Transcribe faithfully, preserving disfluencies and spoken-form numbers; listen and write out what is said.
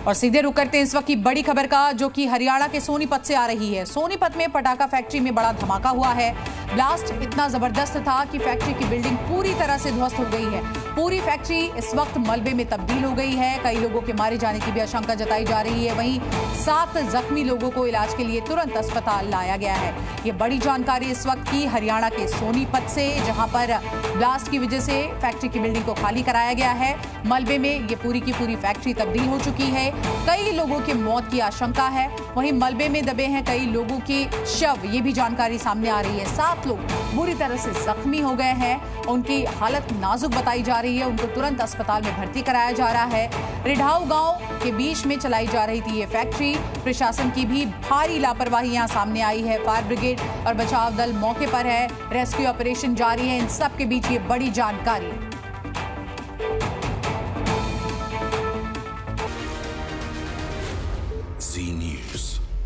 और सीधे रुक करते हैं इस वक्त की बड़ी खबर का, जो कि हरियाणा के सोनीपत से आ रही है। सोनीपत में पटाखा फैक्ट्री में बड़ा धमाका हुआ है। ब्लास्ट इतना जबरदस्त था कि फैक्ट्री की बिल्डिंग पूरी तरह से ध्वस्त हो गई है। पूरी फैक्ट्री इस वक्त मलबे में तब्दील हो गई है। कई लोगों के मारे जाने की भी आशंका जताई जा रही है। वहीं सात जख्मी लोगों को इलाज के लिए तुरंत अस्पताल लाया गया है। ये बड़ी जानकारी इस वक्त की हरियाणा के सोनीपत से, जहां पर ब्लास्ट की वजह से फैक्ट्री की बिल्डिंग को खाली कराया गया है। मलबे में ये पूरी की पूरी फैक्ट्री तब्दील हो चुकी है। कई लोगों की मौत की आशंका है। वहीं मलबे में दबे हैं कई लोगों की शव, ये भी जानकारी सामने आ रही है। सात लोग बुरी तरह से जख्मी हो गए हैं। उनकी हालत नाजुक बताई जा रही है। उनको तुरंत अस्पताल में भर्ती कराया जा रहा है। रिढाऊ गांव के बीच में चलाई जा रही थी ये फैक्ट्री। प्रशासन की भी भारी लापरवाही यहां सामने आई है। फायर ब्रिगेड और बचाव दल मौके पर है। रेस्क्यू ऑपरेशन जारी है। इन सब के बीच ये बड़ी जानकारी। News.